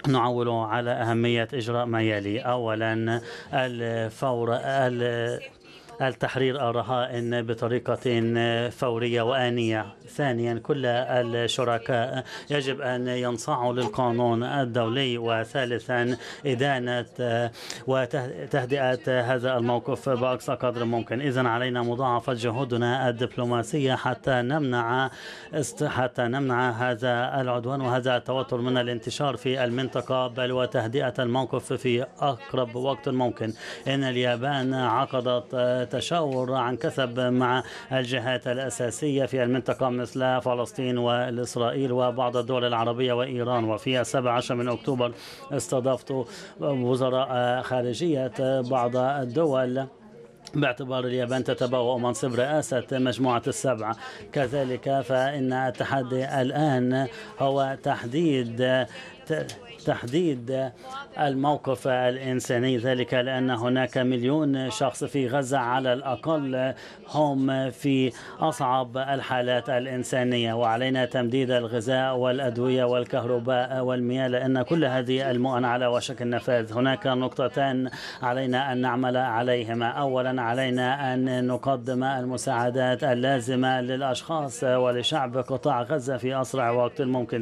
نعول على أهمية إجراء ما يلي: أولا، الفور التحرير الرهائن بطريقة فورية وآنية. ثانيا، كل الشركاء يجب أن ينصاعوا للقانون الدولي. وثالثا، إدانة وتهدئة هذا الموقف بأقصى قدر ممكن. إذن علينا مضاعفة جهودنا الدبلوماسية حتى نمنع هذا العدوان وهذا التوتر من الانتشار في المنطقة، بل وتهدئة الموقف في أقرب وقت ممكن. إن اليابان عقدت تشاور عن كثب مع الجهات الأساسية في المنطقة مثل فلسطين والإسرائيل وبعض الدول العربية وإيران. وفي 17 من أكتوبر استضفت وزراء خارجية بعض الدول باعتبار اليابان تتبوأ منصب رئاسة مجموعة السبعة. كذلك فإن التحدي الآن هو تحديد الموقف الإنساني، ذلك لأن هناك مليون شخص في غزة على الأقل هم في أصعب الحالات الإنسانية، وعلينا تمديد الغذاء والأدوية والكهرباء والمياه، لأن كل هذه المؤن على وشك النفاذ. هناك نقطتان علينا أن نعمل عليهما: أولا، علينا أن نقدم المساعدات اللازمة للأشخاص ولشعب قطاع غزة في أسرع وقت ممكن.